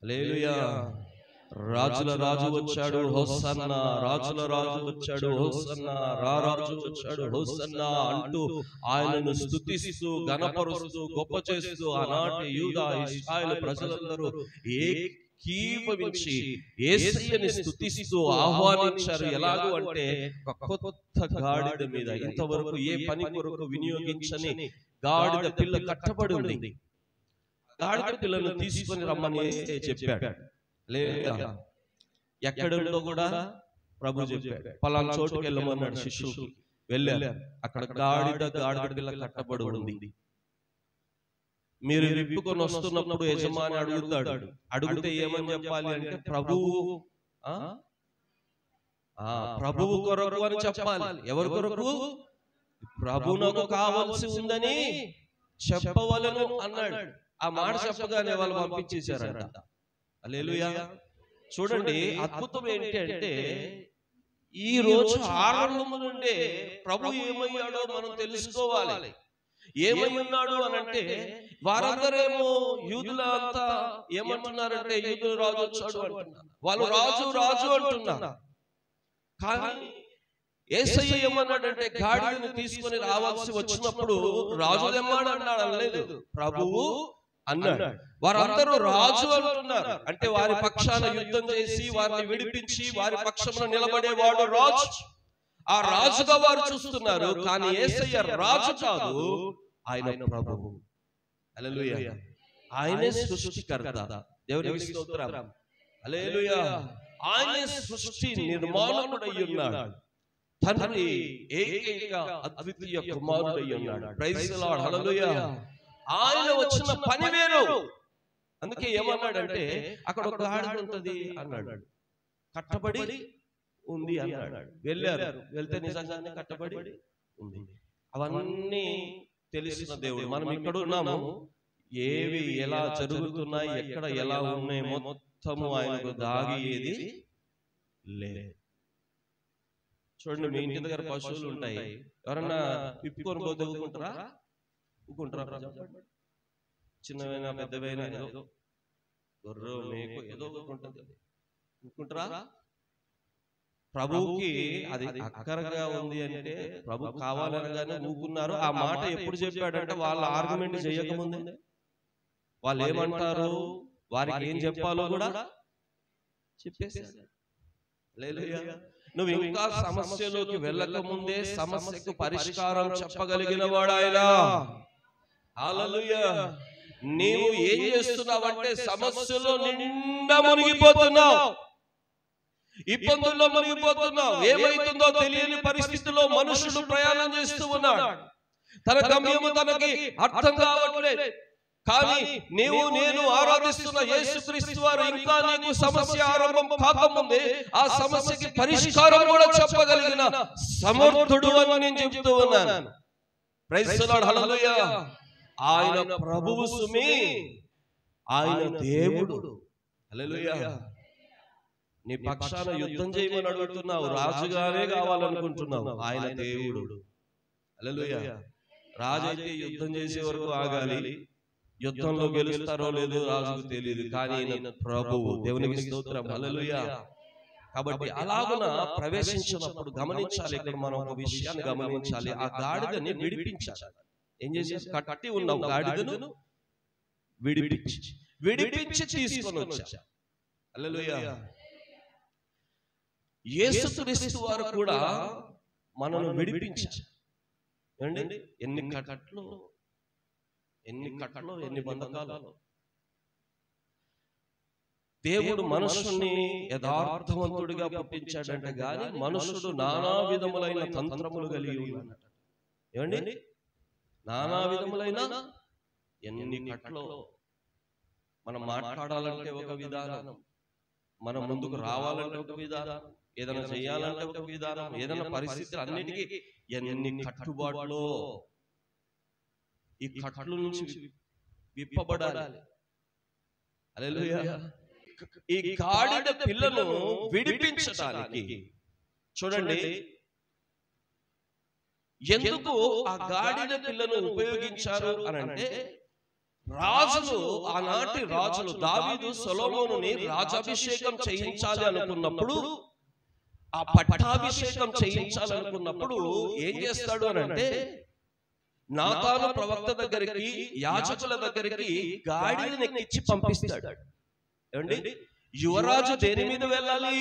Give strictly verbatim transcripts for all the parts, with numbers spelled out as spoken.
హల్లెలూయా. రాజుల రాజు వచ్చాడు హోసన్నా, రాజుల రాజు వచ్చాడు హోసన్నా, రా రాజు వచ్చాడు హోసన్నా అంటూ ఆయనను స్తుతిస్తూ గణపరుస్తూ గొప్ప చేస్తూ ఆనాటి యూదా ఇశ్రాయేలు ప్రజలందరూ ఏకీభవించి యేసయ్యని స్తుతిస్తూ ఆహ్వానించారు. ఎలాగూ అంటే ఒక కొత్త గాడిద మీద, ఇంతవరకు ఏ పని కొరకు వినియోగించని గాడిద పిల్ల కట్టబడి ఉంది. గాడిద పిల్లను తీసుకొని రమ్మని చెప్పాడు. లేదా ఎక్కడుందో కూడా ప్రభు చెప్పాడు. పలానా చోటుకి వెళ్ళమన్నాడు. శిష్యులు వెళ్ళారు. అక్కడ గాడిద గాడిద పిల్ల కట్టబడి ఉంది. మీరు విప్పుకొని వస్తున్నప్పుడు యజమాని అడుగుతాడు. అడిగితే ఏమని చెప్పాలి అంటే ప్రభువు ఆ ప్రభువు కొరకు అని చెప్పాలి. ఎవరి కొరకు? ప్రభువునకు కావాల్సి ఉందని చెప్పవలను అన్నాడు. ఆ మాట చెప్పగానే వాళ్ళు పంపించేశారంట. హల్లెలూయా. చూడండి, అద్భుతం ఏంటి అంటే ఈ రోజు ఆరంభము నుండే ప్రభు ఏమయ్యాడో మనం తెలుసుకోవాలి. ఏమై ఉన్నాడు అని అంటే, వారందరేమో యూదులంతా ఏమంటున్నారంటే యూదుల రాజు వచ్చాడు అంటున్నారు. వాళ్ళు రాజు రాజు అంటున్నారు. కానీ యేసయ్య ఏమన్నాడంటే గాడిదను తీసుకొని రావాల్సి వచ్చినప్పుడు రాజు తెమ్మాడు అన్నాడు, అనలేదు. ప్రభువు అన్నాడు. వారందరూ రాజు అంటున్నారు. అంటే వారి పక్షాన యుద్ధం చేసి వారిని విడిపించి వారి పక్షమున నిలబడేవాడు రాజు. ఆ రాజుగా వారు చూస్తున్నారు. కానీ యేసయ్య రాజు కాదు, ఆయన ప్రభువు. హల్లెలూయా. ఆయనే సృష్టికర్త. దేవునికి స్తోత్రం. హల్లెలూయా. ఆయనే సృష్టి నిర్మాణకుడై ఉన్నాడు. తండ్రి ఏకైక అద్వితీయ కుమారుడై ఉన్నాడు. Praise the Lord. హల్లెలూయా. ఆయన వచ్చిన పని వేరు. అందుకే ఏమన్నాడంటే అక్కడ ఒక గాడిద ఉంటది అన్నాడు. కట్టబడి ఉంది అన్నాడు. వెళ్ళారు. వెళ్తే నిజంగానే కట్టబడి ఉంది. అవన్నీ తెలిసిన దేవుడు. మనం ఇక్కడ ఉన్నాము. ఏవి ఎలా జరుగుతున్నాయి, ఎక్కడ ఎలా ఉన్నాయి మొత్తము ఆయనకు దాగి ఏది లేదు. చూడండి, మీ ఇంటి దగ్గర పశువులు ఉంటాయి. ఎవరన్నా పిప్పుకొని పోతే ఊరుకుంటారా? ఊరుకుంటారా? చిన్నవైనా పెద్దవైనా ఏదో గొర్రె మేకు ఏదో ఊరుకుంటుంది. ఊరుకుంటారా? ప్రభువుకి అది అక్కరగా ఉంది అంటే ప్రభు కావాలనగానే ఊకున్నారు. ఆ మాట ఎప్పుడు చెప్పాడంటే వాళ్ళ ఆర్గ్యుమెంట్ చేయకముందే. వాళ్ళు ఏమంటారు, వారికి ఏం చెప్పాలో కూడా చెప్పేశాడు. హల్లెలూయా. నువ్వు ఇంకా సమస్యలోకి వెళ్ళక ముందే సమస్యకు పరిష్కారం చెప్పగలిగిన వాడు ఆయన. హల్లెలూయా. నీవు ఏం చేస్తున్నావంటే సమస్యలో నిండా మునిగిపోతున్నావు, ఇబ్బందుల్లో మునిగిపోతున్నావు. ఏమైతుందో తెలియని పరిస్థితిలో మనుషుడు ప్రయాణం చేస్తూ ఉన్నాడు. తన గమ్యము తనకి అర్థం కావట్లేదు. కానీ నీవు నేను ఆరాధిస్తున్న యేసుక్రీస్తు వారు ఇంకా నీకు సమస్య ఆరంభం కాకముందే ఆ సమస్యకి పరిష్కారం కూడా చెప్పగలిగిన సమర్థుడు అని నేను చెప్తూ ఉన్నాను. Praise the Lord. హల్లెలూయా. ఆయన ప్రభువు సుమి, ఆయన దేవుడు. హల్లెలూయా. నీ పక్షాన యుద్ధం చేయమని అడుగుతున్నావు, రాజుగానే కావాలనుకుంటున్నావు. ఆయన దేవుడు. హల్లెలూయా. రాజు అయితే యుద్ధం చేసే వరకు ఆగాలి. యుద్ధంలో గెలుస్తారో లేదో రాజుకు తెలియదు. కానీ ఈయన ప్రభువు. దేవునికి స్తోత్రం. హల్లెలూయా. కాబట్టి అలాగున ప్రవేశించినప్పుడు గమనించాలి. ఇక్కడ మనం ఒక విషయాన్ని గమనించాలి. ఆ గాడిదని విడిపించాలి. ఏం చేసేసి కట్టి ఉన్న గాడిదను విడిపించి విడిపించి తీసుకొని వచ్చా. హల్లెలూయా. యేసుక్రీస్తు వారు కూడా మనను విడిపించారు. ఏమండి? ఎన్ని కట్లు, ఎన్ని కట్లు, ఎన్ని బంధకాలు. దేవుడు మనుషుని యథార్థవంతుడిగా పుట్టించాడంటే గాని మనుషుడు నానా విధములైన తంత్రములు కలిగి ఉన్నాడు. ఏమండి? నానా విధములైన ఎన్ని కట్లు. మనం మాట్లాడాలంటే ఒక విధానం, మనం ముందుకు రావాలంటే ఒక విధానం, ఏదైనా చేయాలంటే ఒక విధానం, ఏదైనా పరిస్థితులు అన్నిటికీ ఎన్ని కట్టుబాట్లు. ఈ కట్ల నుంచి విప్పబడాలి. హల్లెలూయా. ఈ గాడిద పిల్లను విడిపించడానికి చూడండి, ఎందుకు ఆ గాడిద పిల్లను ఉపయోగించారు అని అంటే రాజులు, ఆనాటి రాజులు దావీదు సొలొమోనుని రాజాభిషేకం చేయించాలి అనుకున్నప్పుడు, ఆ పట్టాభిషేకం చేయించాలనుకున్నప్పుడు ఏం చేస్తాడు అని అంటే, నాతాను ప్రవక్త దగ్గరికి, యాజకుల దగ్గరికి గాడిదని ఎక్కించి పంపిస్తాడు. ఏమండి, యువరాజు దేని మీద వెళ్ళాలి?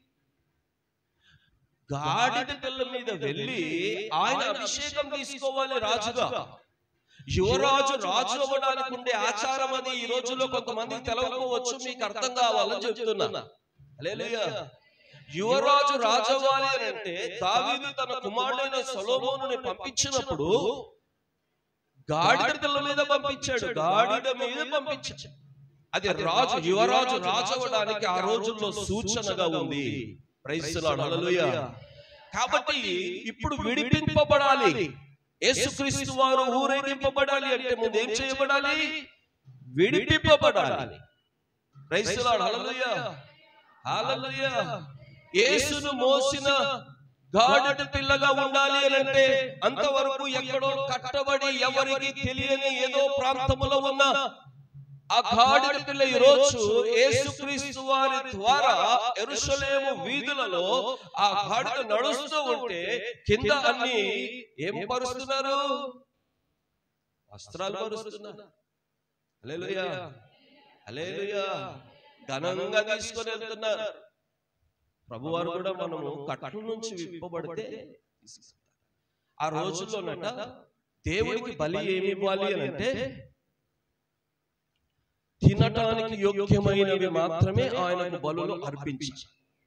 గాడిద పిల్ల మీద వెళ్ళి ఆయన అభిషేకం తీసుకోవాలి రాజుగా. యువరాజు రాజు అవ్వడానికి ఉండే ఆచారం అది. ఈ రోజుల్లో కొంతమందికి తెలవకపోవచ్చు, మీకు అర్థం కావాలని చెప్తున్నా. హల్లెలూయా. యువరాజు రాజు అవ్వాలి అని అంటే దావీదు తన కుమారుడైన సొలొమోనుని పంపించినప్పుడు గాడిద పిల్ల మీద పంపించాడు, గాడిద మీద పంపించాడు. అది రాజు, యువరాజు రాజు అవ్వడానికి ఆ రోజుల్లో సూచనగా ఉంది. Praise the Lord. హల్లెలూయా. కాబట్టి ఇప్పుడు విడిపింపబడాలి. యేసుక్రీస్తు వారు ఊరేగింపబడాలి అంటే ముందు ఏం చేయబడాలి? విడిపింపబడాలి. Praise the Lord. Hallelujah. Hallelujah. యేసును మోసిన గాడిద పిల్లగా ఉండాలి అంటే అంతవరకు ఎక్కడో కట్టబడి ఎవరికి తెలియని ఏదో ప్రాంతములో ఉన్న ఆ గాడిద పిల్ల ఈ రోజు యేసుక్రీస్తు వారి ద్వారా యెరూషలేము వీధులలో ఆ గాడిద నడుస్తూ ఉంటే కింద అన్ని ఏం పరుస్తున్నారు? వస్త్రాలు పరుస్తున్నారు. హల్లెలూయా. హల్లెలూయా. ఘనంగా తీసుకొని వెళ్తున్నారు. ప్రభువారు కూడా మనము కట్టు నుంచి విప్పబడితే ఆ రోజుల్లోనట దేవుడికి బలి ఏమి ఇవ్వాలి అని అంటే తినటానికి యోగ్యమైనవి మాత్రమే ఆయనకు బలులు అర్పించాలి.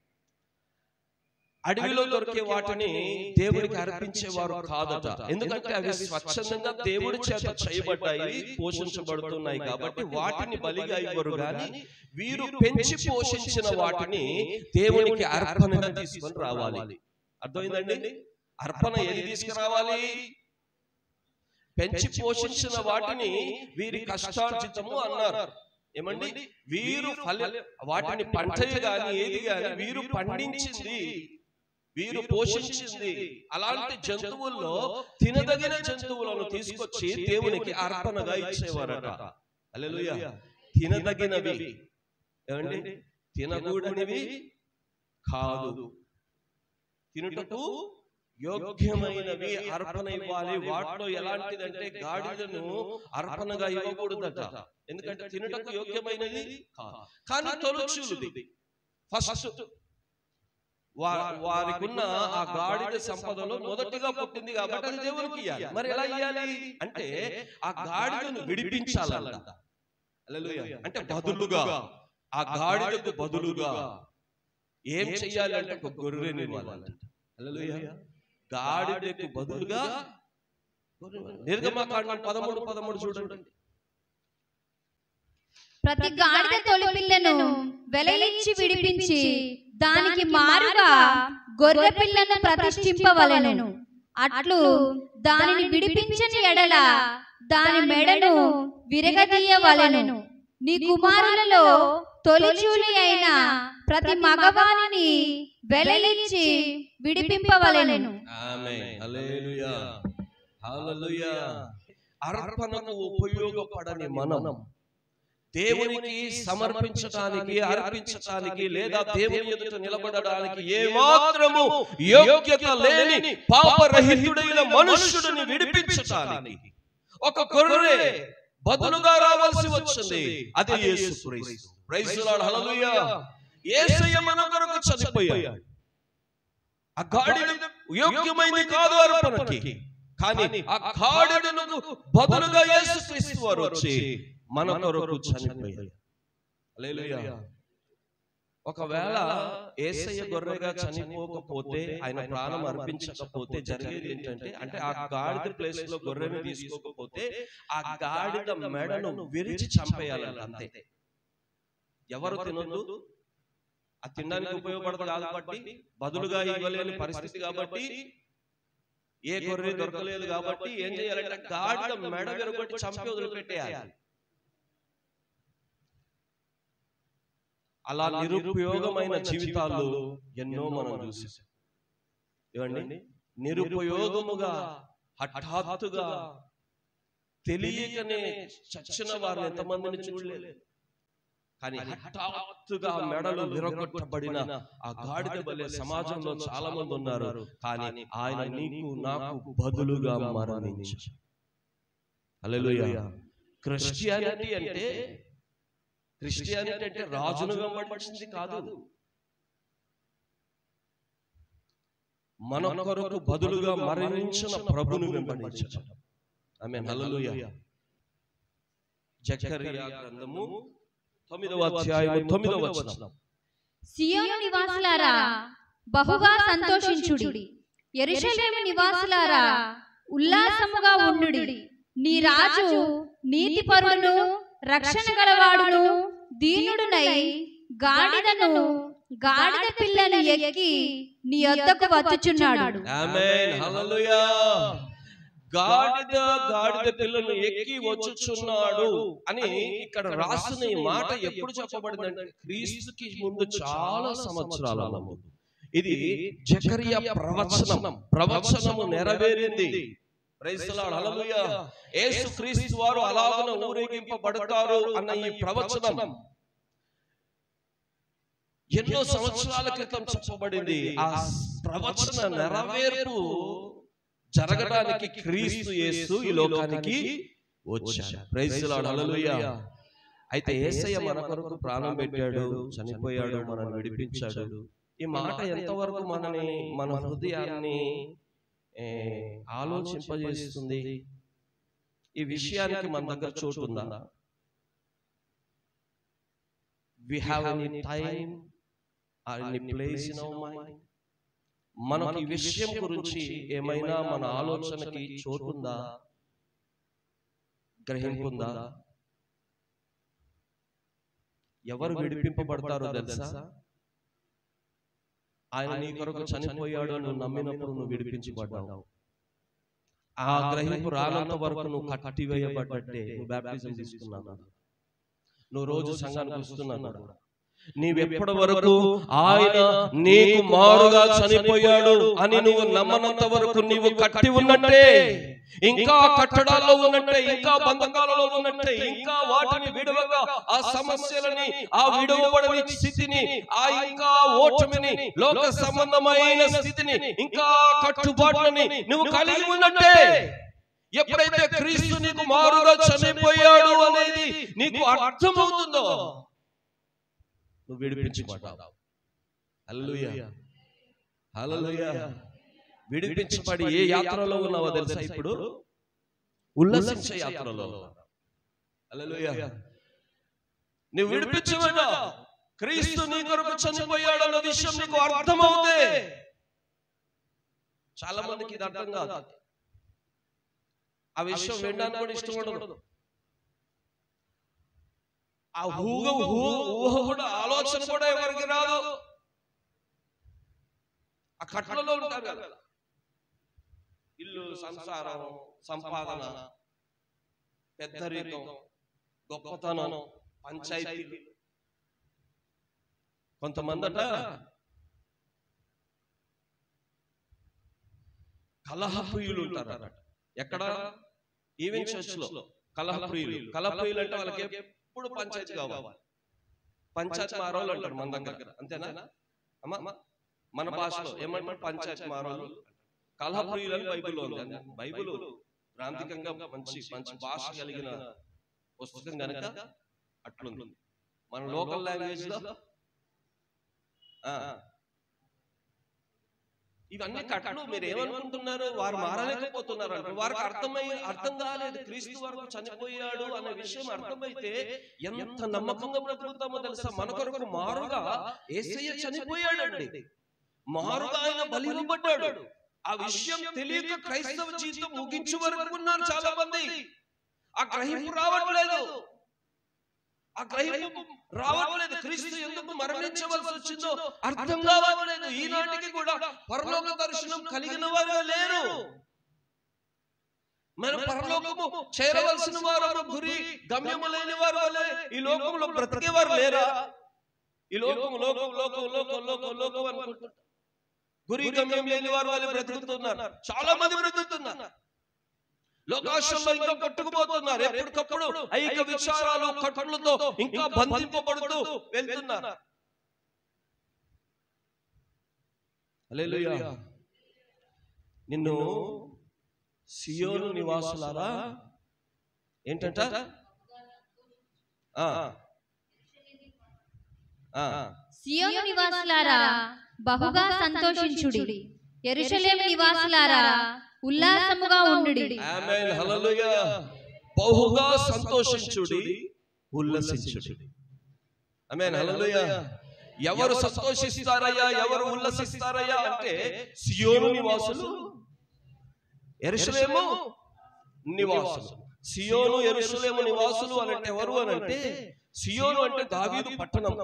అడవిలో దొరికే వాటిని దేవుడికి అర్పించేవారు కాదట. ఎందుకంటే అవి స్వచ్ఛందంగా దేవుడి చేత చేయబడ్డాయి, పోషించబడుతున్నాయి కాబట్టి వాటిని బలిగా ఇవ్వరు. గాని వీరు పెంచి పోషించిన వాటిని దేవునికి అర్పణగా తీసుకొని రావాలి. అర్థమైందండి? అర్పణ ఏది తీసుకురావాలి? పెంచి పోషించిన వాటిని వీరి కష్టార్జితము అన్నారు. ఏమండి? వీరు ఫల వాటిని పంటలు గాని ఏది గాని వీరు పండించింది, వీరు పోషించింది. అలాంటి జంతువుల్లో తినదగిన జంతువులను తీసుకొచ్చి దేవునికి అర్పణగా ఇచ్చేవారట. హల్లెలూయా. తినదగినవి. ఏమండి? తినకూడనివి కాదు, తినుటకు యోగ్యమైనవి అర్పణ ఇవ్వాలి. వాటిలో ఎలాంటిదంటే గాడిదను అర్పణగా ఇవ్వకూడదట. ఎందుకంటే తినుటకు యోగ్యమైనది కాదు. కానీ తొలుచూలుది ఫస్ట్ వారికి ఉన్న ఆ గాడిద సంపదలో మొదటిగా పుట్టింది కాబట్టి అది దేవునికి ఇవ్వాలి. మరి ఎలా ఇవ్వాలి అంటే ఆ గాడిదను విడిపించాలంట. హల్లెలూయా. అంటే బదులుగా, ఆ గాడిదకు బదులుగా ఏం చెయ్యాలి అంటే ఒక గొర్రెని ఇవ్వాలంట. హల్లెలూయా. గాడిదకు బదులుగా నిర్గమకాండం పదమూడు పదమూడు చూడండి. ప్రతి గాడిద తొలి పిల్లను వెలయించి విడిపించి దానికి మారుగా గొర్రె పిల్లను ప్రతిష్ఠింపవలెను. అట్లు దానిని విడిపించని ఎడల దాని మెడను విరగదీయవలెను. నీ కుమారులలో తొలిచూలి అయిన ప్రతి మగవానిని వెలయించి విడిపింపవలెను. ఆమేన్. హల్లెలూయా. హల్లెలూయా. అర్పణకు ఉపయోగపడని మనం దేవునికి సమర్పించడానికి, అర్పించడానికి లేదా దేవుని ఎదుట నిలబడడానికి ఏమాత్రము యోగ్యత లేని పాపరహితుడైన మనుష్యుడిని విడిపించడానికి ఒక గొర్రె బదులుగా రావాల్సి వచ్చింది. అదే యేసుక్రీస్తు. Praise the Lord. హల్లెలూయా. యేసయ్య మన కొరకు చనిపోయాడు. ఆ గాడిద యోగ్యమైనది కాదు అర్పణకి, కానీ ఆ గాడిదకు బదులుగా యేసుక్రీస్తు వారు వచ్చి మన కొరకు చనిపోయాడు. హల్లెలూయా. ఒకవేళ యేసయ్య గొర్రెగా చనిపోకపోతే, ఆయన ప్రాణం అర్పించకపోతే జరిగేది ఏంటంటే, అంటే ఆ గాడిద ప్లేస్ లో గొర్రెని తీసుకోకపోతే ఆ గాడిద మెడను విరిచి చంపేయాలంట. అంతే. ఎవరు తినొద్దు, ఆ తినడానికి ఉపయోగపడదు కాబట్టి, బదులుగా ఇవ్వలేని పరిస్థితి కాబట్టి, ఏ గొర్రె దొరకలేదు కాబట్టి ఏం చేయాలంటే గాడిద మెడ విరగొట్టి చంపి వదిలిపెట్టేయాలి. అలా నిరుపయోగమైన జీవితాలు ఎన్నో మనం చూసాం. ఏమండి? నిరుపయోగముగా హఠాత్తుగా తెలియకనే చచ్చిన వారిని ఎంతమందిని చూడలేదు. కానీ హఠాత్తుగా మెడలు విరగొట్టబడిన ఆ గాడిద వలె సమాజంలో చాలా మంది ఉన్నారు. కానీ ఆయన నీకు నాకు బదులుగా మరణించాడు. హల్లెలూయా. క్రిస్టియానిటీ అంటే క్రిస్టియానిటీ అంటే రాజును వెంబడించింది కాదు, మన కొరకు బదులుగా మరణించిన ప్రభును వెంబడించాడు. ఆమేన్. హల్లెలూయా. జకరియా గ్రంథము తొమ్మిదవ అధ్యాయం తొమ్మిదవ వచనం. సియోను నివాసులారా బహుగా సంతోషించుడి, యెరూషలేము నివాసులారా ఉల్లాసముగా ఉండుడి. నీ రాజు నీతిపరుడును రక్షణ గలవాడును దీనుడునై గాడిదను గాడిద పిల్లను ఎక్కి నీ యొద్దకు వచ్చుచున్నాడు. ఆమేన్. హల్లెలూయా. గాడిద గాడిద పిల్లను ఎక్కి వచ్చుచున్నాడు అని ఇక్కడ రాసిన ఈ మాట ఎప్పుడు చెప్పబడిందంటే క్రీస్తుకి ముందు చాలా సంవత్సరాల ముందు. ఇది జకరియా ప్రవచనం, ప్రవచనము నెరవేరింది. Praise the Lord. Hallelujah. Yesu Kristu వారు అలాగన ఊరేగింపబడతారు అన్న ఈ ప్రవచనం ఎన్నో సంవత్సరాల క్రితం చెప్పబడింది. ఆ ప్రవచన నెరవేర్పు జరగడానికి క్రీస్తు యేసు ఈ లోకానికి వచ్చాడు. Praise the Lord. హల్లెలూయా. అయితే యేసయ్య మన కొరకు ప్రాణం పెట్టాడు, చనిపోయాడు, మనల్ని విడిపించాడు. ఈ మాట ఎంతవరకు మనని మన హృదయాన్ని ఆలోచింపజేస్తుంది? ఈ విషయానికి మన దగ్గర చోటు ఉందా? We have any time or any place in our mind? మనకి ఈ విషయం గురించి ఏమైనా మన ఆలోచనకి చోటుందా, గ్రహింపుందా? ఎవరు విడిపింపబడతారో తెలుసా? ఆయన నీ కొరకు చనిపోయాడు, నువ్వు నమ్మినప్పుడు నువ్వు విడిపించబడ్డావు. ఆ గ్రహింపు రానంత వరకు నువ్వు కట్టివేయబడ్డట్టే. నువ్వు బాప్టిజం తీసుకున్నావు, నువ్వు రోజు సంఘానికి వస్తున్నావు, నీవెప్పటి వరకు ఆయన నీకు మారుగా చనిపోయాడు అని నువ్వు నమ్మనంత వరకు నీవు కట్టి ఉన్నట్టే, ఇంకా కట్టడాల్లో ఉన్నట్టే, ఇంకా బంధకాలలో ఉన్నట్టే, ఇంకా వాటిని విడవగా ఆ సమస్యలని, ఆ విడవబడని స్థితిని, ఆ ఇంకా ఓటమిని, లోక సంబంధమైన స్థితిని, ఇంకా కట్టుబాట్లని నువ్వు కలిగి ఉన్నట్టే. ఎప్పుడైతే క్రీస్తు నీకు మారుగా చనిపోయాడు అనేది నీకు అర్థమవుతుందో నువ్వు విడిపించబడ్డావు. హల్లెలూయా. హల్లెలూయా. విడిపించబడి ఏ యాత్రలో ఉన్నావో తెలుసా? ఇప్పుడు ఉల్లసించే యాత్రలో. హల్లెలూయా. నువ్వు విడిపించబడ్డావు. క్రీస్తు నీ కొరకు చనిపోయాడు అన్న విషయం నీకు అర్థమవుతే, చాలా మందికి ఇది అర్థం కాదు. ఆ విషయం వినడానికి కూడా ఇష్టం ఉండదు. ఆ ఊహ ఊహ కూడా ఆలోచన కూడా ఎవరికి రాదు. ఆ కట్లలో ఉంటారు కదా, ఇల్లు, సంసారం, సంపాదన, పెద్దరికం, గొప్పతనం, పంచాయతీ. కొంతమందట కలహప్రియులు ఉంటారు. ఎక్కడ? ఈవెన్ చర్చ్ లో కలహప్రియులు. కలహప్రియులు అంటే వాళ్ళకి ఎప్పుడు పంచాయతీ కావాలి. పంచాయతీ మారోళ్ళు అంటారు మన దగ్గర, అంతేనా అమ్మా? మన భాషలో ఏమంటారు? పంచాయతీ మారోళ్ళు. కలహప్రియులు అని బైబిల్లో ఉంది. బైబిల్ ప్రాంతికంగా మంచి మంచి భాష కలిగిన పుస్తకం కనుక అట్లుంది. మన లోకల్ లాంగ్వేజ్ లో ఇవన్నీ కట్లు. మీరు ఏమనుకుంటున్నారు? వారు మారలేకపోతున్నారు అంటే వారికి అర్థమై అర్థం కాలేదు. క్రీస్తు వరకు చనిపోయాడు అనే విషయం అర్థమైతే ఎంత నమ్మకంగా బ్రతుకుతామో తెలుసా? మన కొరకు మారుగా యేసయ్య చనిపోయాడండి, మారుగా ఆయన బలి ఇవ్వబడ్డాడు. ఆ విషయం తెలియక క్రైస్తవ జీవితం ముగించే వరకు ఉన్నారు చాలా మంది. ఆ గ్రహింపు రావట్లేదు, ఆ గ్రహింపు రావట్లేదు. క్రీస్తు ఎందుకు మరణించవలసి వచ్చిందో అర్థం కావట్లేదు. ఈనాటికి కూడా పరలోక దర్శనం కలిగిన వారు లేరు. మన పరలోకము చేరవలసిన వారు, గురి గమ్యము లేని వారు వలె ఈ లోకంలో బ్రతికేవారు లేరా? ఈ లోకం లోకం లోకం లోకం లోకం లోకం అనుకుంటున్నారు. గురి గమ్యం లేని వారు వలె బ్రతుకుతున్నారు. చాలా మంది బ్రతుకుతున్నారు. లోకాశంలో ఇంకా కొట్టుకుపోతున్నారు. ఎప్పటికప్పుడు ఐక విచారాలు కట్టులతో ఇంకా బంధింపబడుతూ వెళ్తున్నారు. హల్లెలూయా. నిన్ను సియోను నివాసులారా ఏంటంట? ఆ ఆ సియోను నివాసులారా బహుగా సంతోషించుడి, యెరూషలేము నివాసులారా ఉల్లాసముగా ఉండుడి. ఆమేన్. హల్లెలూయా. బహుగా సంతోషించుడి, ఉల్లసించుడి. ఆమేన్. హల్లెలూయా. ఎవరు సంతోషిస్తారయ్యా, ఎవరు ఉల్లసిస్తారయ్యా అంటే సియోను నివాసులు, యెరూషలేము నివాసులు. సియోను యెరూషలేము నివాసులు అని అంటే ఎవరు అని అంటే, సియోను అంటే దావీదు పట్టణం,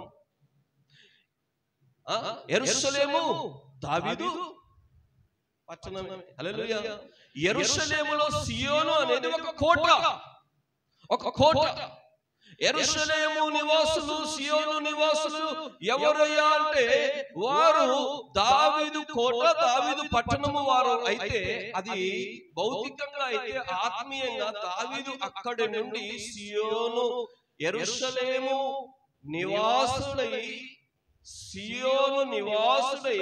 యెరూషలేము దావీదు పట్టణమే. హల్లెలూయా. యెరూషలేములో సియోను అనేది ఒక కోట, ఒక కోట. యెరూషలేము నివాసులు, సియోను నివాసులు ఎవరయ్యా అంటే వారు దావీదు కోట, దావీదు పట్టణము వారు. అయితే అది భౌతికంగా అయితే ఆత్మీయంగా దావీదు అక్కడి నుండి సియోను యెరూషలేము నివాసుడై, సియోను నివాసుడై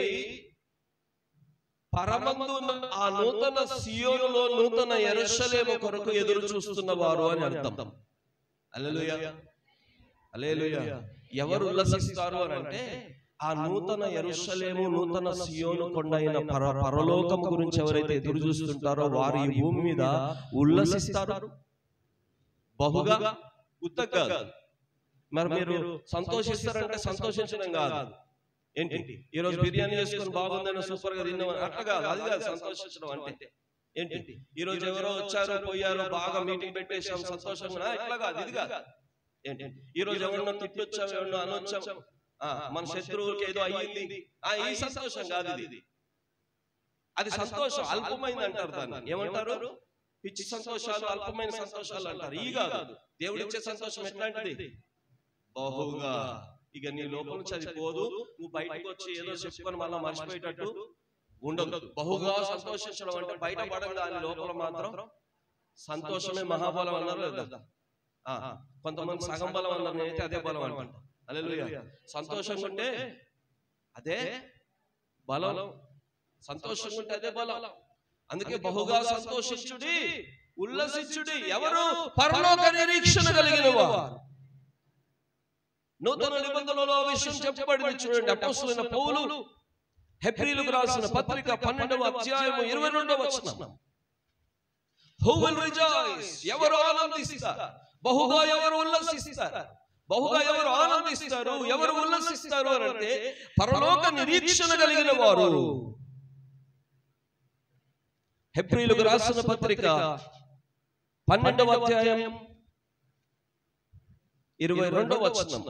పరమందు ఆ నూతన సియోనులో నూతన యెరూషలేము కొరకు ఎదురు చూస్తున్న వారు అని అర్థం. హల్లెలూయా. హల్లెలూయా. ఎవరు ఉల్లసిస్తారు అని అంటే ఆ నూతన యెరూషలేము, నూతన సియోను కొండ అయిన పర పరలోకము గురించి ఎవరైతే ఎదురు చూస్తుంటారో వారు ఈ భూమి మీద ఉల్లసిస్తారు బహుగా, ఉత్తగా. మరి మీరు సంతోషిస్తారంటే సంతోషించడం కాదు. ఏంటి ఈ రోజు బిర్యానీ చేసుకొని బాగుందని సూపర్ గా తిన్నామని అట్లా కాదు. అది కాదు సంతోషించడం అంటే. ఏంటి ఈ రోజు ఎవరో వచ్చారు పోయారు, బాగా మీటింగ్ పెట్టేసాం సంతోషంగా, ఇట్లా కాదు, ఇది కాదు. ఏంటి ఈ రోజు ఎవరన్నా తిట్టొచ్చాం, ఎవరన్నా అనొచ్చాం, మన శత్రువులకి ఏదో అయ్యింది, ఆ ఈ సంతోషం కాదు ఇది. అది సంతోషం అల్పమైంది అంటారు. దాన్ని ఏమంటారు? పిచ్చి సంతోషాలు, అల్పమైన సంతోషాలు అంటారు. ఈ కాదు. దేవుడిచ్చే సంతోషం ఎట్లాంటిది? బహుగా. ఇక నీ లోపల నుంచి అది పోదు, నువ్వు బయటకు వచ్చి ఏదో చెప్పుకొని మళ్ళీ మర్చిపోయేటట్టు ఉండదు. బహుగా సంతోషించడం అంటే బయట పడడం, దాని లోపల మాత్రం సంతోషమే మహాబలం అన్నారు లేదా? కొంతమంది సగం బలం అన్నారు, నేనైతే అదే బలం అంట. హల్లెలూయా. సంతోషంగా ఉంటే అదే బలం, సంతోషంగా ఉంటే అదే బలం. అందుకే బహుగా సంతోషించుడి, ఉల్లసించుడి. ఎవరు? పరలోక నిరీక్షణ కలిగిన వారు. నూతన నిబంధనలో విషయం చెప్పబడింది చూడండి. అపోస్తలుడైన పౌలు హెబ్రీయులకు రాసిన పత్రిక పన్నెండవ అధ్యాయము ఇరవై రెండవ వచనం. Who will rejoice? ఎవరు ఆనందిస్తారు? బహుగా ఎవరు ఉల్లసిస్తారు? బహుగా ఎవరు ఆనందిస్తారు, ఎవరు ఉల్లసిస్తారు అని అంటే పరలోక నిరీక్షణ కలిగిన వారు. హెబ్రీయులకు రాసిన పత్రిక పన్నెండవ అధ్యాయం ఇరవై రెండవ వచనం.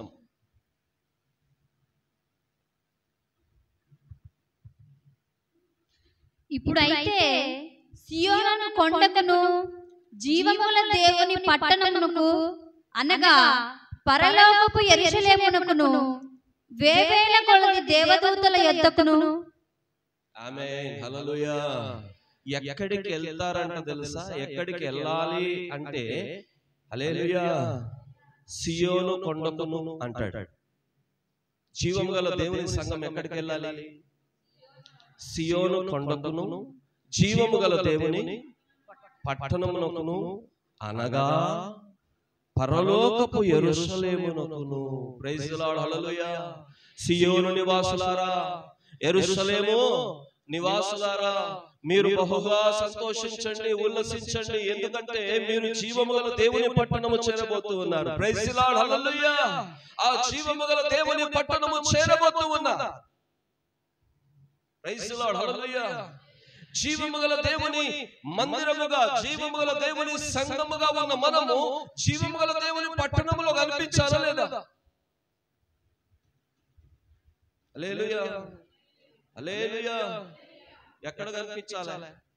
ఇప్పుడైతే సియోను కొండకును జీవముల దేవుని పట్టణమునకు అనగా పరలోకపు యెరూషలేమునకును వేవేల కొలది దేవదూతల యొద్దకును. ఆమేన్. హల్లెలూయా. ఎక్కడికి వెళ్తారంట తెలుసా? ఎక్కడికి వెళ్ళాలి అంటే హల్లెలూయా సియోను కొండకును అంటాడు. జీవం గల దేవుని సంఘం ఎక్కడికి వెళ్ళాలి? సియోను కొండకును జీవము గల దేవుని పట్టణమునకును అనగా పరలోకపు యెరూషలేమునకును. Praise the Lord. Hallelujah. Siyonu నివాసులారా, యెరూషలేము నివాసులారా, మీరు బహుగా సంతోషించండి, ఉల్లసించండి. ఎందుకంటే మీరు జీవము గల దేవుని పట్టణము చేరబోతూ ఉన్నారు. Praise the Lord. హల్లెలూయా. ఆ జీవము గల దేవుని పట్టణము చేరబోతూ ఉన్నారు. Praise the Lord. హల్లెలూయా. జీవము గల దేవుని మందిరముగా, జీవము గల దేవుని సంఘముగా ఉన్న మనము జీవము గల దేవుని పట్టణములో కనిపించాలా లేదా? హల్లెలూయా. హల్లెలూయా. ఎక్కడ కనిపించాలి?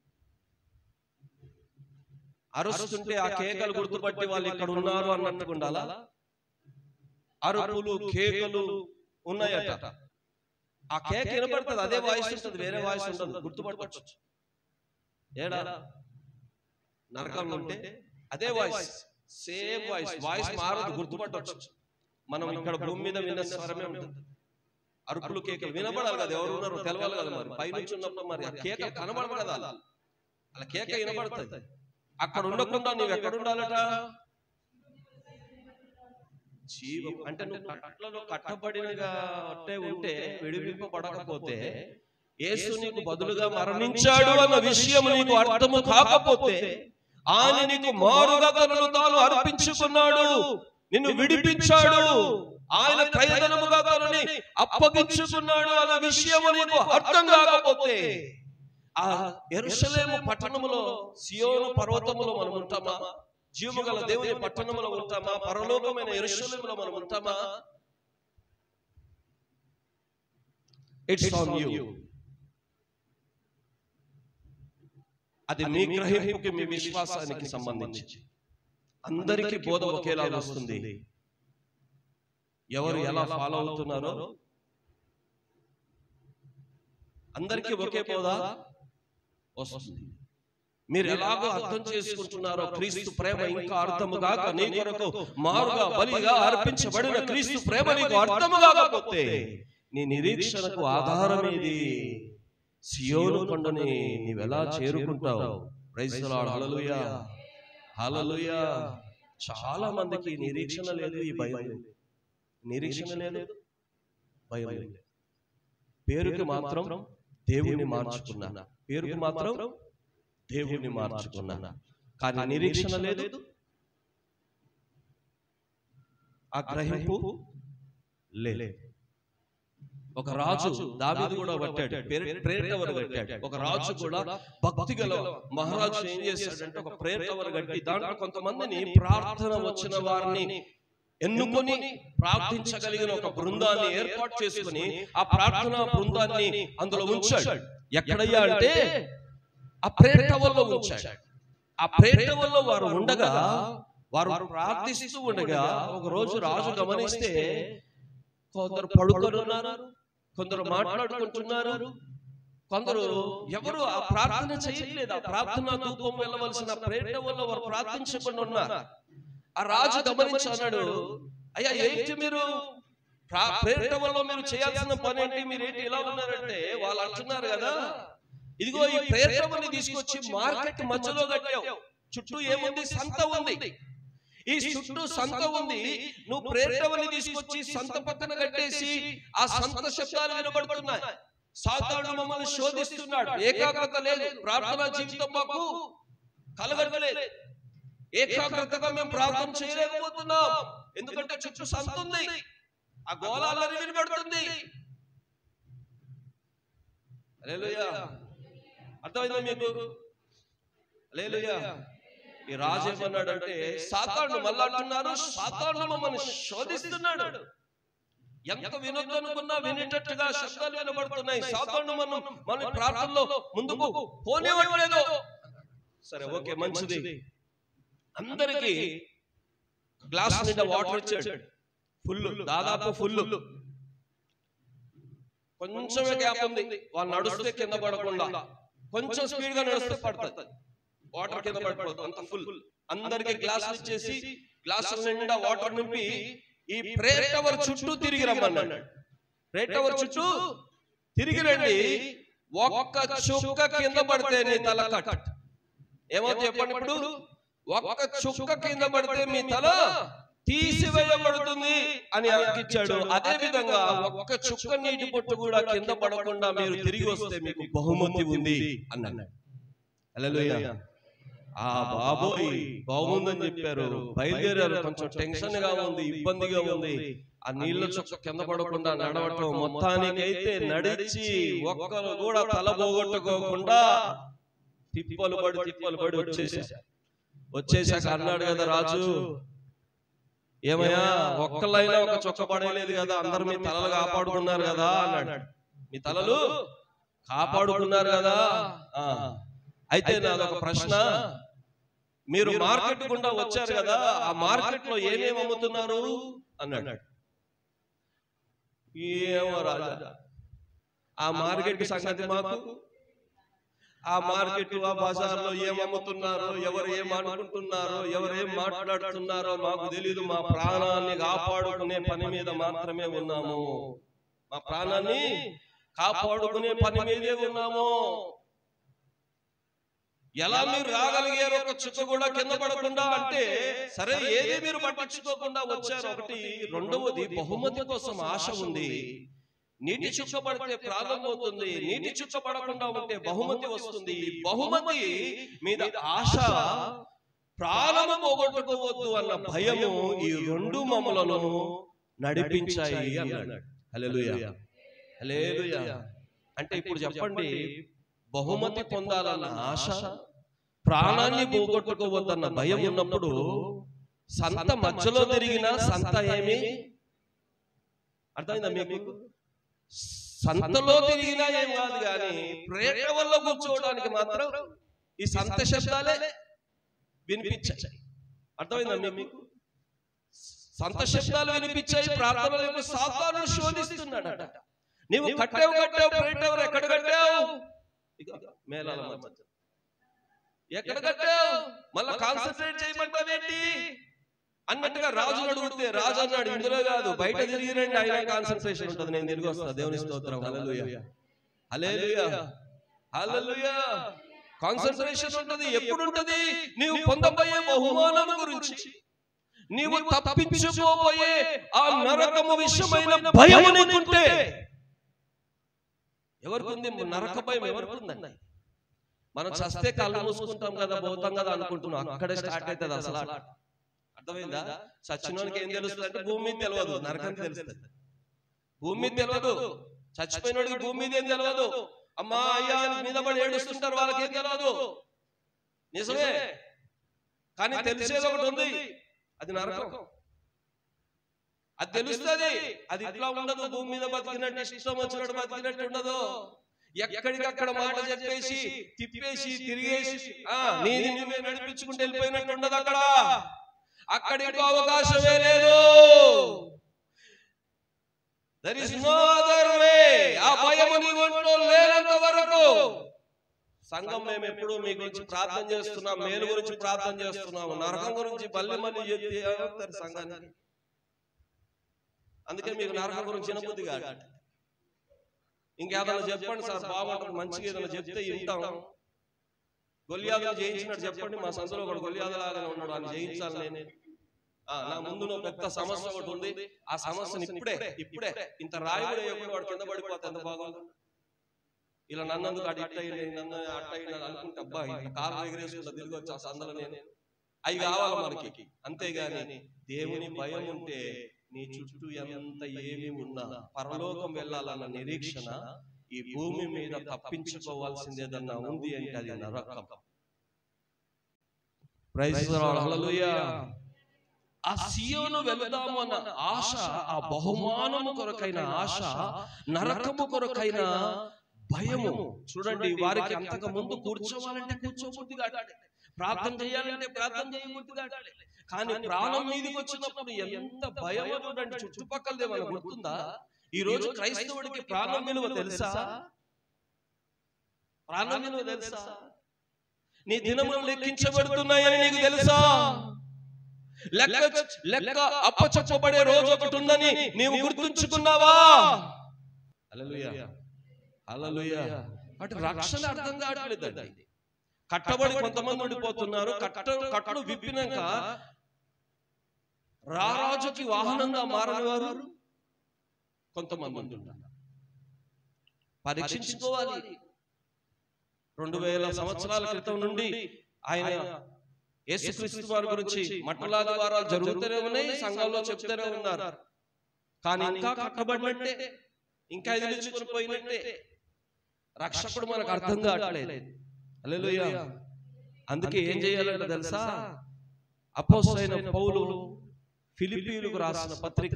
అరుస్తుంటే ఆ కేకలు గుర్తుపట్టి వాళ్ళు ఇక్కడ ఉన్నారు అన్నట్టుగా ఉండాలా? అరుపులు కేకలు ఉన్నాయట. ఆ కేక వినపడుతుంది, అదే వాయిస్ ఉంటుంది, వేరే వాయిస్ ఉంటుంది, గుర్తుపట్టవచ్చు. ఏడా నరకంలో ఉంటే అదే వాయిస్, సేమ్ వాయిస్, వాయిస్ మారదు, గుర్తుపట్టవచ్చు. మనం ఇక్కడ భూమి మీద విన్న స్వరమే ఉంటుంది. అరుపులు కేకలు వినబడాలి కదా, ఎవరు ఉన్నారో తెలవాలి కదా. మరి పైనుంచి ఉన్నప్పుడు మరి ఆ కేక కనబడదు కదా, అలా కేక వినబడుతుంది. అక్కడ ఉండకుండా నువ్వు ఎక్కడ ఉండాలట? జీవం అంటే నువ్వు కట్టలలో కట్టబడినగా అట్టే ఉంటే, విడిపింపబడకపోతే, యేసు నీకు బదులుగా మరణించాడు అన్న విషయం నీకు అర్థము కాకపోతే, ఆయన నీకు మారుగా తనను తాను అర్పించుకున్నాడు, నిన్ను విడిపించాడు, ఆయన క్రయధనముగా తనని అప్పగించుకున్నాడు అన్న విషయం నీకు అర్థం కాకపోతే, ఆ యెరూషలేము పట్టణములో, సియోను పర్వతములో మనం ఉంటామా? జీవము గల దేవుని పట్టణములో ఉంటామా? పరలోకమైన యెరూషలేములో మనం ఉంటామా? It's on you. అది మీ గ్రహింపుకి, మీ విశ్వాసానికి సంబంధించి. అందరికీ బోధ ఒకేలా వస్తుంది. ఎవరు ఎలా ఫాలో అవుతున్నారో అందరికీ ఒకే బోధ వస్తుంది. మీరు ఎలాగో అర్థం చేసుకుంటున్నారో, క్రీస్తు ప్రేమ ఇంకా అర్థము కాక, నీ కొరకు మారుగా బలిగా అర్పించబడిన క్రీస్తు ప్రేమ నీకు అర్థము కాకపోతే, నీ నిరీక్షణకు ఆధారమేది? సియోను కొండని నీవెలా చేరుకుంటావు? Praise the Lord, hallelujah, hallelujah. చాలా మందికి నిరీక్షణ లేదు, ఈ భయం లేదు. నిరీక్షణ లేదు, భయం లేదు. పేరుకి మాత్రం దేవుణ్ణి మార్చుకున్నా, పేరుకి మాత్రం దేవుణ్ణి మార్చుకున్నా, కానీ నిరీక్షణ లేదు, ఆ గ్రహింపు లేదు. ఒక రాజు, దావీదు కూడా కట్టాడు, ప్రేయర్ టవర్ కట్టాడు. ఒక రాజు కూడా భక్తి గల మహారాజు ఏం చేశాడంటే, ఒక ప్రేయర్ టవర్ కట్టి దాంట్లో కొంతమందిని, ప్రార్థన వచ్చిన వారిని ఎన్నుకొని ప్రార్థించగలిగిన ఒక బృందాన్ని ఏర్పాటు చేసుకుని, ఆ ప్రార్థనా బృందాన్ని అందులో ఉంచాడు. ఎక్కడయ్యా అంటే ఆ ప్రేయర్ టవర్ లో ఉంచాడు. ఆ ప్రేయర్ టవర్ లో వారు ఉండగా, వారు ప్రార్థిస్తూ ఉండగా, ఒక రోజు రాజు గమనిస్తే కొందరు పడుకొని ఉన్నారు, కొందరు మాట్లాడుకుంటున్నారు, కొందరు ఎవరు ఆ ప్రార్థన చేయట్లేదు. ఆ ప్రార్థన ధూపం వెళ్ళవలసిన ప్రేయర్ టవర్ లో వారు ప్రార్థించకుండా ఉన్నారు. ఆ రాజు గమనించి అన్నాడు, అయ్యా ఏంటి మీరు ప్రేయర్ టవర్ లో మీరు చేయాల్సిన పని ఏంటి? మీరు ఏంటి ఇలా ఉన్నారంటే, వాళ్ళు అంటున్నారు కదా, ఇదిగో ఈ ప్రేయర్ టవర్ ని తీసుకొచ్చి మార్కెట్ మధ్యలో కట్టావు, చుట్టూ ఏముంది? సంత ఉంది. ఈ చుట్టూ సంత ఉంది, నువ్వు ప్రేయర్ టవర్ ని తీసుకొచ్చి సంత పక్కన కట్టేసి ఆ సంత శబ్దాలు వినబడుతున్నాయి. సాతానుడు మమ్మల్ని శోధిస్తున్నాడు, ఏకాగ్రత లేదు, ప్రార్థనా జీవితం మాకు కలగడలేదు, ఏకాగ్రతగా మేము ప్రార్థన చేయలేకపోతున్నాం, ఎందుకంటే చుట్టూ సంత ఉంది, ఆ గోళాలని వినబడుతుంది. హల్లెలూయా, అర్థమైందా మీకు? హల్లెలూయా. ఈ రాజు ఏమన్నాడంటే, సాతానుడు మళ్ళా అంటున్నారు, సాతానుడు మమ్మల్ని శోధిస్తున్నాడు, ఎంత వినొద్దనుకున్నా వినేటట్టుగా శబ్దాలు వినబడుతున్నాయి, సాతానుడు మనం మన ప్రార్థనలో ముందుకు పోనివ్వట్లేదు. సరే, ఓకే, మంచిది. అందరికి గ్లాస్ నిండా వాటర్ ఇచ్చాడు, ఫుల్, దాదాపు ఫుల్. కొంచెమే గ్యాప్ ఉంది, వాళ్ళు నడుస్తే కింద పడకుండా, కొంచెం స్పీడ్ గా నడిస్తే పడుతుంది, వాటర్ కింద పడిపోతుంది, అంత ఫుల్. అందరికి గ్లాసులు ఇచ్చేసి గ్లాసుల నిండా వాటర్ నింపి ఈ ప్రేయర్ టవర్ చుట్టూ తిరిగి రమ్మన్నాడు. ప్రేయర్ టవర్ చుట్టూ తిరిగి రండి, ఒక్క చుక్క కింద పడితే నీ తల కట్. ఏమవుతుంది చెప్పండి ఇప్పుడు? ఒక్క చుక్క కింద పడితే మీ తల తీసివేయబడుతుంది అని అర్పించాడు. అదే విధంగా ఒక్క చుక్క నీటి పొట్టు కూడా కింద పడకుండా మీరు తిరిగి వస్తే మీకు బహుమతి ఉంది అన్నాడు. హల్లెలూయా. ఆ బాబోయ్ బాగుందని చెప్పారు, బయలుదేరారు. కొంచెం టెన్షన్ గా ఉంది, ఇబ్బందిగా ఉంది, ఆ నీళ్ళ చుక్క కింద పడకుండా నడవటం. మొత్తానికైతే నడిచి ఒక్కరు కూడా తల పోగొట్టుకోకుండా తిప్పలు పడి తిప్పలు పడి వచ్చేసా వచ్చేసాక అన్నాడు కదా రాజు, ఏమయ్యా ఒక్కళ్ళైనా ఒక చొక్క పడలేదు కదా, అందరు మీ తలలు కాపాడుకున్నారు కదా అన్నాడు. మీ తలలు కాపాడుకున్నారు కదా, అయితే నాదొక ప్రశ్న, మీరు మార్కెట్ గుండా వచ్చారు కదా, ఆ మార్కెట్ లో ఏమేమి అమ్ముతున్నారు అన్నాడు. ఏమో రాజా, ఆ మార్కెట్ సంగతి మాకు ఆ మార్కెట్ ఆ బజార్లో ఏం అమ్ముతున్నారో, ఎవరు ఏం అనుకుంటున్నారో, ఎవరు ఏం మాట్లాడుతున్నారో మాకు తెలియదు. మా ప్రాణాన్ని కాపాడుకునే పని మీద మాత్రమే ఉన్నాము. మా ప్రాణాన్ని కాపాడుకునే పని మీదే ఉన్నాము. ఎలా మీరు రాగలిగారు ఒక చుక్క కూడా కింద పడకుండా అంటే, సరే ఏది మీరు పట్టించుకోకుండా వచ్చారు ఒకటి. రెండవది బహుమతి కోసం ఆశ ఉంది. నీటి చుక్క పడితే ప్రాణం పోతుంది, నీటి చుక్క పడకుండా ఉంటే బహుమతి వస్తుంది. బహుమతి మీద ఆశ, ప్రాణము పోగొట్టుకోవద్దు అన్న భయము, ఈ రెండు మమ్మలను నడిపించాయి అన్నాడు. హల్లెలూయా, హల్లెలూయా. అంటే ఇప్పుడు చెప్పండి, బహుమతి పొందాలన్న ఆశ, ప్రాణాన్ని పోగొట్టుకోవద్దన్న భయం ఉన్నప్పుడు సంత మధ్యలో తిరిగిన సంత ఏమి అర్థమైందా మీకు? సంతలో తిరిగినా ఏం కాదు, కానీ ప్రేట వల్ల కూర్చోవడానికి మాత్రం ఈ సంత శబ్దాలే వినిపించాయి. అర్థమైందా మీకు? సంత శబ్దాలు వినిపించాయి. ప్రార్థనలు సాతాను శోధిస్తున్నాడట. నీవు కట్టావు కట్టావు ప్రేటెవరు ఎక్కడ కట్టావు? మేళాల మధ్య ఎక్కడ కట్టావు? మళ్ళా కాన్సన్ట్రేట్ చేయమంటావేంటి అన్నట్టుగా రాజు అడిగితే రాజు అన్నాడు, ఇందులో కాదు బయట తిరిగి రండి, అయినా కాన్సన్ట్రేషన్ ఉంటుంది, నేను తిరిగి వస్తా. దేవుని స్తోత్రం. హల్లెలూయా, హల్లెలూయా, హల్లెలూయా. కాన్సన్ట్రేషన్ ఉంటుంది. ఎప్పుడు ఉంటుంది? నీవు పొందబోయే బహుమానం గురించి, నీవు తప్పించుకోబోయే ఆ నరకము విషయమైన భయం నీకుంటే. ఎవరికి ఉంది నరక భయం? ఎవరికి ఉందండి? మనం చస్తే కళ్ళు మూసుకుంటాం కదా, పోతాం కదా అనుకుంటున్నాం. అక్కడే స్టార్ట్ అవుతుంది అసలు. అర్థమైందా? చచ్చినోనికి ఏం తెలుస్తుంది అంటే భూమి మీద తెలియదు, నరకానికి తెలుస్తుంది. భూమి మీద తెలియదు. చచ్చిపోయినోడికి భూమి మీద ఏం తెలియదు. అమ్మా అయ్యా మీద పడి ఏడుస్తుంటారు, వాళ్ళకి ఏం తెలియదు. నిజమే, కానీ తెలిసేది ఒకటి ఉంది, అది నరకం. అది తెలుస్తుంది. అది ఇట్లా ఉండదు. భూమి మీద బతికినట్టు ఇష్టం వచ్చినట్టు బతికినట్టు ఉండదు. ఎక్కడికక్కడ మాట చెప్పేసి తిప్పేసి తిరిగేసి ఆ నీది నువ్వే నడిపించుకుంటూ వెళ్ళిపోయినట్టు ఉండదు. అక్కడ అక్కడ ఇంకో అవకాశమే లేదు. There is no other way. ఆ భయము నీ ఒంట్లో లేనంత వరకు సంఘం మేము ఎప్పుడు మీ గురించి ప్రార్థన చేస్తున్నాం, మేలు గురించి ప్రార్థన చేస్తున్నాము, నరకం గురించి బల్లి మళ్ళీ చెప్తారు సంఘానికి. అందుకే మీకు నరకం గురించి వినబుద్ధి కాదు. ఇంకేదైనా చెప్పండి సార్ బాగుంటుంది, మంచిగా ఏదైనా చెప్తే వింటాం. గొల్యాదులు జయించినట్టు చెప్పండి. మా సందులో ఒకటి గొల్యాదులాగానే ఉన్నాడు, అని జయించాలి నేను. నా ముందు పెద్ద సమస్య ఒకటి ఉంది, ఆ సమస్యను ఇప్పుడే ఇప్పుడే ఇంత రాయి కూడా వేయకుండా వాడు కింద పడిపోతే ఎంత బాగుంది. ఇలా నన్నందుకు అటు ఇట్ట నన్ను అట్ట అనుకుంటే అబ్బా ఇంత కాలు ఎగిరేసుకుంటా తిరిగి వచ్చి ఆ సందులో నేను అవి కావాలి మనకి. అంతేగాని దేవుని భయం ఉంటే నీ చుట్టూ ఎంత ఏమి ఉన్నా పరలోకం వెళ్ళాలన్న నిరీక్షణ ఈ భూమి మీద తప్పించుకోవాల్సిందేదన్నా ఉంది అంటే అది నరకం. Praise the Lord, hallelujah. ఆ సియోను వెళదాము అన్న ఆశ, ఆ బహుమానము కొరకైన ఆశ, నరకము కొరకైన భయము. చూడండి, వారికి అంతకు ముందు కూర్చోవాలంటే కూర్చోబుద్ధి కాదు, ప్రార్థన చేయాలంటే ప్రార్థన చేయబుద్ధి కాదు. కానీ ప్రాణం మీదకి వచ్చినప్పుడు ఎంత భయమో చూడండి. చుట్టుపక్కల ఏమైనా గుర్తుందా? ఈ రోజు క్రైస్తవుడికి ప్రాణం విలువ తెలుసా? ప్రాణం విలువ తెలుసా? నీ దినములు లెక్కించబడుతున్నాయని నీకు తెలుసా? లెక్క లెక్క అప్పచెప్పబడే రోజు ఒకటి ఉందని నీవు గుర్తుంచుకున్నావా? హల్లెలూయా, హల్లెలూయా. అటు రక్షణ అర్థం కావట్లేదండి. కట్టబడి కొంతమంది ఉండిపోతున్నారు. కట్ట కట్టలు విప్పినాక రారాజుకి వాహనంగా మారని వారు కొంతమంది ఉంటున్నారు. పరీక్షించుకోవాలి. రెండు వేల సంవత్సరాల క్రితం నుండి ఆయన యేసుక్రీస్తు వారి గురించి మట్టలాది వారాలు జరుగుతూనే ఉన్నాయి, సంఘాల్లో చెప్తూనే ఉన్నారు. కానీ ఇంకా కట్టబడినట్టే, ఇంకా ఎదిరించుకొని పోయినట్టే రక్షకుడు మనకు అర్థం కావట్లేదు. హల్లెలూయా. అందుకే ఏం చేయాలంటే తెలుసా? అపోస్తలుడైన పౌలు ఫిలిప్పీయులకు రాసిన పత్రిక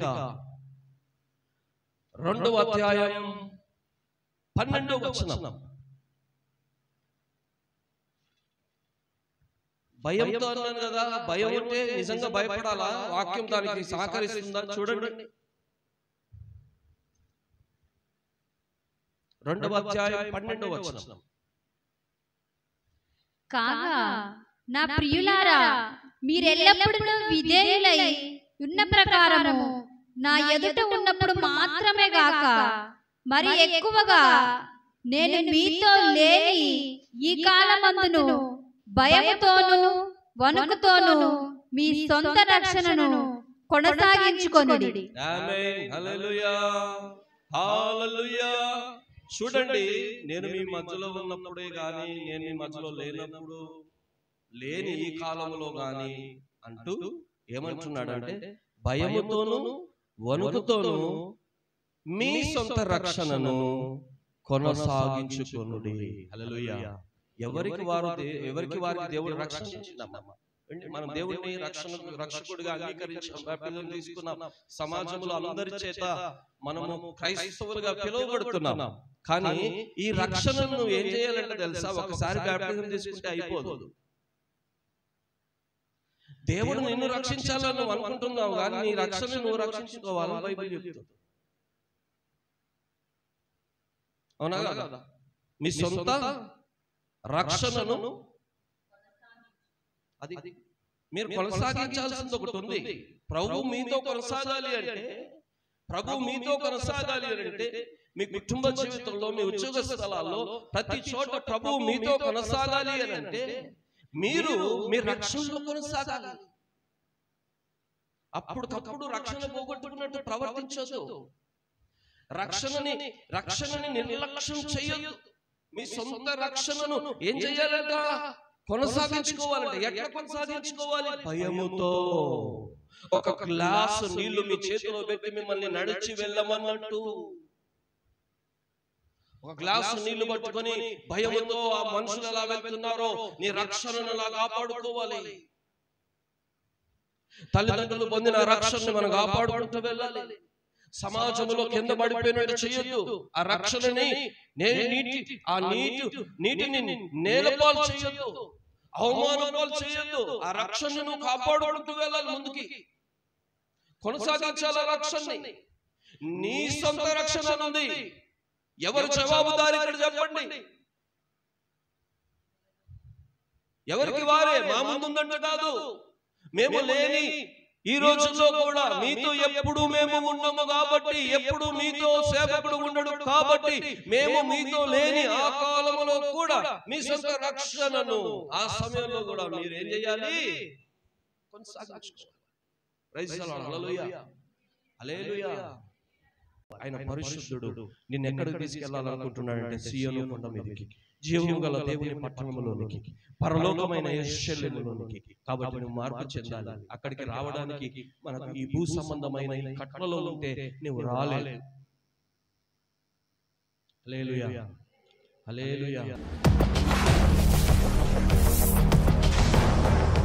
రెండవ అధ్యాయం పన్నెండవ వచనం. భయంతో అన్నాను కదా, భయం ఉంటే నిజంగా భయపడాలా? వాక్యం దానికి సహకరిస్తుందా? చూడండి, రెండవ అధ్యాయం పన్నెండవ వచనం. కాగా నా ప్రియులారా, మీరెల్లప్పుడూ విధేయులై ఉన్న ప్రకారము నా ఎదుట ఉన్నప్పుడు మాత్రమే గాక మరి ఎక్కువగా నేను మీతో లేని ఈ కాలమందును భయముతోను వణుకుతోను మీ సొంత రక్షణను కొనసాగించుకొనుడి. ఆమేన్. హల్లెలూయా, హల్లెలూయా. చూడండి, నేను మీ మధ్యలో ఉన్నప్పుడే గాని, నేను మీ మధ్యలో లేనప్పుడు, లేని ఈ కాలంలో గాని అంటూ ఏమంటున్నాడంటే, భయముతోను వణుకుతోను మీ సొంత రక్షణను కొనసాగించుకొనుడి. హల్లెలూయా. ఎవరికి వారు ఎవరికి వారికి దేవుడు రక్షణ ఇచ్చినమ్మ. మనం దేవుడిని రక్షణ రక్షకుడిగా అంగీకరించాం, బాప్తిజం తీసుకున్నాం, సమాజంలో అందరి చేత మనము క్రైస్తవులుగా పిలువబడుతున్నాం. కానీ ఈ రక్షణను ఏం చేయాలంటే తెలుసా, ఒకసారి బాప్తిజం తీసుకుంటే అయిపోదు. దేవుడు నిన్ను రక్షించాలని నువ్వు అనుకుంటున్నావు, కానీ నీ రక్షణ నువ్వు రక్షించుకోవాలని బైబిల్ చెప్తుంది. అవునా కదా? మీ సొంత రక్షణను అది మీరు కొనసాగించాల్సింది ఒకటి ఉంది. ప్రభు మీతో కొనసాగాలి అంటే, ప్రభు మీతో కొనసాగాలి అంటే మీ కుటుంబ జీవితంలో, మీ ఉద్యోగ స్థలాల్లో, ప్రతి చోట ప్రభు మీతో కొనసాగాలి అని అంటే మీరు మీ రక్షణలో కొనసాగాలి. అప్పటికప్పుడు రక్షణ పోగొట్టుకున్నట్టు ప్రవర్తించదు. రక్షణని రక్షణని నిర్లక్ష్యం చేయొద్దు. మీ సొంత రక్షణను ఏం చేయాలంట? కొనసాగించుకోవాలంటే. ఎట్లా కొనసాగించుకోవాలి? భయముతో. ఒక గ్లాసు నీళ్లు మీ చేతిలో పెట్టి మిమ్మల్ని నడిచి వెళ్ళమన్నట్టు, ఒక గ్లాసు నీళ్లు పట్టుకొని భయముతో ఆ మనుషులు ఎలా వెళ్తున్నారో నీ రక్షణను అలా కాపాడుకోవాలి. తల్లిదండ్రులు పొందిన రక్షణను మనం కాపాడుకుంటూ వెళ్ళాలి. సమాజంలో కింద పడిపోయినట్టు చేయొద్దు. ఆ రక్షణని నీటి ఆ నీటి నీటిని నేలపాలు చేయొద్దు, అవమానాలు చేయొద్దు. ఆ రక్షణను కాపాడుకుంటూ వెళ్ళాలి, ముందుకి కొనసాగించాలి. రక్షణని నీ సొంత రక్షణ ఉంది. ఎవరు జవాబుదారి ఇక్కడ చెప్పండి? ఎవరికి వారే. మా ముందు ఉందంటే కాదు, మేము లేని ఈ రోజుల్లో కూడా మీతో ఎప్పుడు మేము ఉన్నాము కాబట్టి, ఎప్పుడు మీతో సేవకుడు ఉండడు కాబట్టి, మేము మీతో లేని ఆ కాలంలో కూడా మీ సొంత రక్షణను ఆ సమయంలో కూడా మీరు ఏం చేయాలి? కొనసాగించుకోవాలి. Praise the Lord. Hallelujah, hallelujah. ఆయన పరిశుద్ధుడు. నిన్ను ఎక్కడికి తీసుకెళ్లాలనుకుంటున్నాడంటే సియోను కొండ మీదకి, జీవము గల దేవుని పట్టణంలోనికి, పరలోకమైన యెరూషలేములోనికి. కాబట్టి నువ్వు మార్పు చెందాలి. అక్కడికి రావడానికి మనకు ఈ భూ సంబంధమైన ఈ కట్లలో ఉంటే నువ్వు రాలేవు. హల్లెలూయా, హల్లెలూయా.